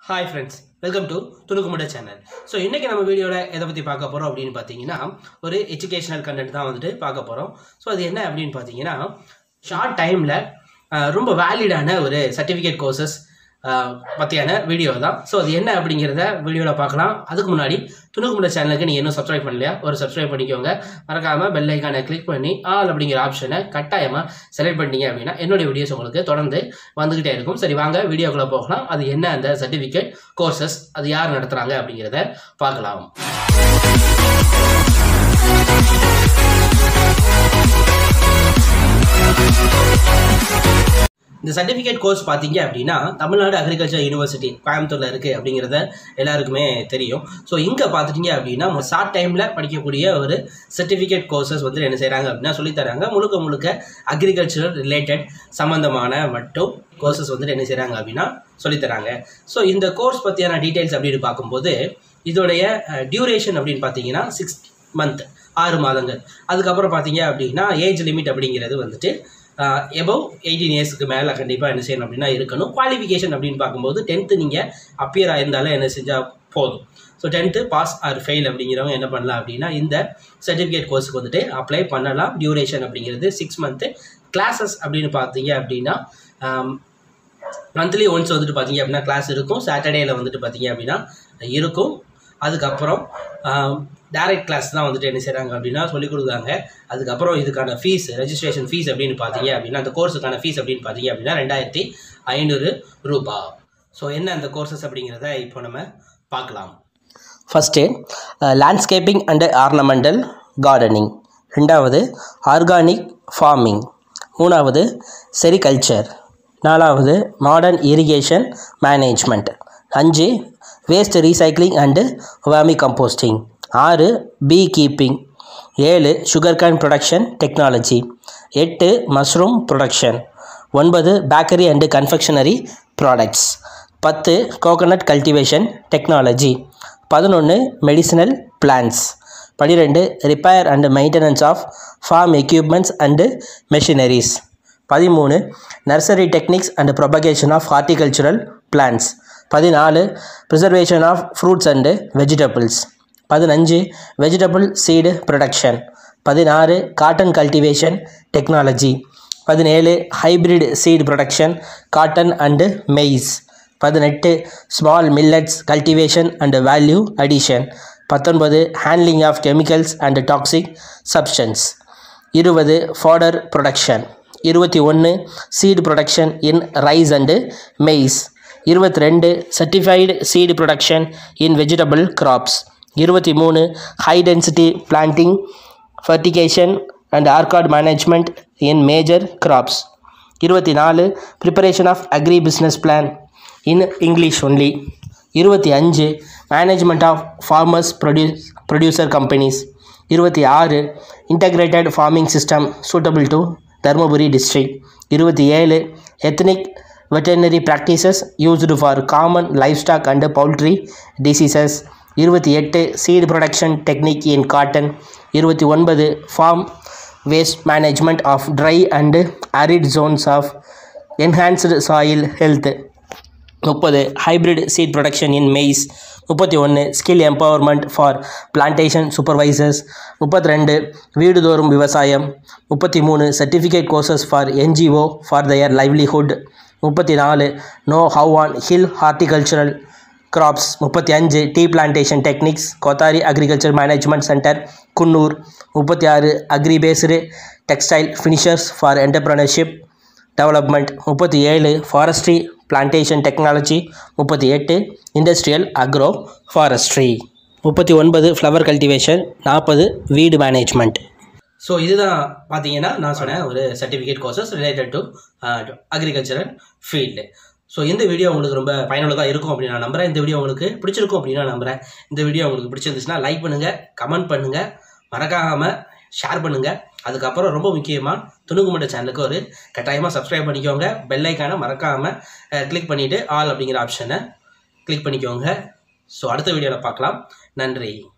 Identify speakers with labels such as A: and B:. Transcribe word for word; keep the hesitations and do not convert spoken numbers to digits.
A: Hi friends, welcome to Tunukumada channel. So இன்னைக்கு நம்ம வீடியோல எதை பத்தி பார்க்க போறோம் அப்படினு பாத்தீங்கன்னா ஒரு எஜுகேஷனல் கண்டென்ட் தான் வந்துட்டு பார்க்க போறோம். சோ அது என்ன அப்படினு பாத்தீங்கன்னா ஷார்ட் டைம்ல ரொம்ப வேலிடான ஒரு சர்டிபிகேட் கோர்சஸ் பத்தியான வீடியோ தான். சோ அது என்ன அப்படிங்கறத வீடியோல பார்க்கலாம். அதுக்கு முன்னாடி துணுக்குமுட சேனலுக்கு நீங்க இன்னும் சப்ஸ்கிரைப் பண்ணலையா ஒரு சப்ஸ்கிரைப் பண்ணிக்கோங்க. மறக்காம பெல் ஐகானை கிளிக் பண்ணி ஆல் அப்படிங்கிற ஆப்ஷனை கட்டாயமா செலக்ட் பண்ணிட்டீங்க அப்படின்னா என்னோட வீடியோஸ் உங்களுக்கு தொடர்ந்து வந்துகிட்டே இருக்கும். சரி வாங்க வீடியோக்குள்ள போகலாம். அது என்ன அந்த சர்டிபிகேட் கோர்சஸ், அது யார் நடத்துறாங்க அப்படிங்கறத பார்க்கலாம். இந்த சர்டிஃபிகேட் கோர்ஸ் பார்த்தீங்க அப்படின்னா தமிழ்நாடு அக்ரிகல்ச்சர் யூனிவர்சிட்டி கோயம்புத்தூரில் இருக்குது அப்படிங்கிறத எல்லாருக்குமே தெரியும். ஸோ இங்கே பார்த்துட்டிங்க அப்படின்னா ஷார்ட் டைமில் படிக்கக்கூடிய ஒரு சர்டிஃபிகேட் கோர்சஸ் வந்து என்ன செய்கிறாங்க அப்படின்னா சொல்லித்தராங்க. முழுக்க முழுக்க அக்ரிகல்ச்சர் ரிலேட்டட் சம்மந்தமான மட்டும் கோர்சஸ் வந்துட்டு என்ன செய்கிறாங்க அப்படின்னா சொல்லித்தராங்க. ஸோ இந்த கோர்ஸ் பற்றியான டீட்டெயில்ஸ் அப்படின்னு பார்க்கும்போது இதோடைய டியூரேஷன் அப்படின்னு பார்த்தீங்கன்னா சிக்ஸ் மந்த் ஆறு மாதங்கள். அதுக்கப்புறம் பார்த்தீங்க அப்படின்னா ஏஜ் லிமிட் அப்படிங்கிறது வந்துட்டு எபவ் எயிட்டீன் இயர்ஸ்க்கு மேலே கண்டிப்பாக என்ன செய்யணும் அப்படின்னா இருக்கணும். குவாலிஃபிகேஷன் அப்படின்னு பார்க்கும்போது டென்த்து நீங்கள் அப்பியர் ஆயிருந்தாலும் என்ன செஞ்சால் போதும். So tenth pass or fail அப்படிங்கிறவங்க என்ன பண்ணலாம் அப்படின்னா இந்த சர்டிஃபிகேட் கோர்ஸுக்கு வந்துட்டு அப்ளை பண்ணலாம். டியூரேஷன் அப்படிங்கிறது சிக்ஸ் மந்த்து. கிளாஸஸ் அப்படின்னு பார்த்தீங்க அப்படின்னா மந்த்லி ஒன்ஸ் வந்துட்டு பார்த்தீங்க அப்படின்னா கிளாஸ் இருக்கும். சாட்டர்டேயில் வந்துட்டு பார்த்தீங்க அப்படின்னா இருக்கும். அதுக்கப்புறம் டைரக்ட் கிளாஸ் தான் வந்துட்டு என்ன செய்கிறாங்க அப்படின்னா சொல்லிக் கொடுக்குறாங்க. அதுக்கப்புறம் இதுக்கான ஃபீஸ் ரெஜிஸ்ட்ரேஷன் ஃபீஸ் அப்படின்னு பார்த்தீங்க அப்படின்னா அந்த கோர்ஸுக்கான ஃபீஸ் அப்படின்னு பார்த்தீங்க அப்படின்னா ரெண்டாயிரத்தி ஐநூறு ரூபா. ஸோ என்ன அந்த கோர்சஸ் அப்படிங்கிறத இப்போ நம்ம பார்க்கலாம்.
B: First landscaping and ornamental gardening, ரெண்டாவது ஆர்கானிக் ஃபார்மிங், மூணாவது செரிகல்ச்சர், நாலாவது மாடர்ன் இரிகேஷன் மேனேஜ்மெண்ட், அஞ்சு waste recycling and vermicomposting, ஆறு பீ கீப்பிங், ஏழு சுகர் கேன் ப்ரொடக்ஷன் டெக்னாலஜி, எட்டு மஷ்ரூம் ப்ரொடக்ஷன், ஒன்பது பேக்கரி அண்டு கன்ஃபெக்ஷனரி ப்ராடக்ட்ஸ், பத்து கோகனட் கல்டிவேஷன் டெக்னாலஜி, பதினொன்று மெடிசினல் பிளான்ஸ், பன்னிரெண்டு repair and maintenance of farm equipments and machineries, பதிமூணு nursery techniques and propagation of horticultural plants, பதினாலு preservation of fruits and vegetables, பதினஞ்சு vegetable seed production, பதினாறு cotton cultivation technology, பதினேழு hybrid seed production cotton and maize, பதினெட்டு small millets cultivation and value addition, பத்தொன்பது handling of chemicals and toxic substances, இருபது fodder production, இருபத்தி ஒன்று seed production in rice and maize, இருபத்தி ரெண்டு certified seed production in vegetable crops, இருபத்தி மூணு high density planting fertigation and orchard management in major crops, இருபத்தி நாலு preparation of agribusiness plan in English only, இருபத்தி அஞ்சு management of farmers produce producer companies, இருபத்தி ஆறு integrated farming system suitable to Dharmapuri district, இருபத்தி ஏழு ethnic veterinary practices used for common livestock and poultry diseases, இருபத்தி எட்டு seed production technique in cotton, இருபத்தி ஒன்பது farm waste management of dry and arid zones of enhanced soil health, முப்பது hybrid seed production in maize, முப்பத்தி ஒன்று skill empowerment for plantation supervisors, முப்பத்தி ரெண்டு வீடுதோறும் விவசாயம், முப்பத்தி மூணு certificate courses for N G O for their livelihood, முப்பத்தி நாலு know how on hill horticultural crops, முப்பத்தி அஞ்சு tea plantation techniques Kothari agriculture management centre Coonoor, முப்பத்தி ஆறு agri based textile finishers for entrepreneurship development, முப்பத்தி ஏழு ஃபாரஸ்ட்ரி பிளான்டேஷன் டெக்னாலஜி, முப்பத்தி எட்டு இண்டஸ்ட்ரியல் அக்ரோ ஃபாரஸ்ட்ரி, முப்பத்தி ஒன்பது ஃப்ளவர் கல்டிவேஷன், நாற்பது வீடு மேனேஜ்மெண்ட்.
A: ஸோ இதுதான் பார்த்தீங்கன்னா நான் சொன்னேன் ஒரு certificate courses related to agricultural field. So இந்த வீடியோ உங்களுக்கு ரொம்ப பயனுள்ளதாக இருக்கும் அப்படின்னு நான் நம்புகிறேன். இந்த வீடியோ உங்களுக்கு பிடிச்சிருக்கும் அப்படின்னு நான் நம்புகிறேன். இந்த வீடியோ உங்களுக்கு பிடிச்சிருந்துச்சுன்னா லைக் பண்ணுங்கள், கமெண்ட் பண்ணுங்கள், மறக்காமல் ஷேர் பண்ணுங்கள். அதுக்கப்புறம் ரொம்ப முக்கியமாக துணுக்குமுட சேனலுக்கு ஒரு கட்டாயமாக சப்ஸ்கிரைப் பண்ணிக்கோங்க. பெல் ஐக்கானை மறக்காமல் கிளிக் பண்ணிவிட்டு ஆல் அப்படிங்கிற ஆப்ஷனை கிளிக் பண்ணிக்கோங்க. ஸோ அடுத்த வீடியோவில் பார்க்கலாம். நன்றி.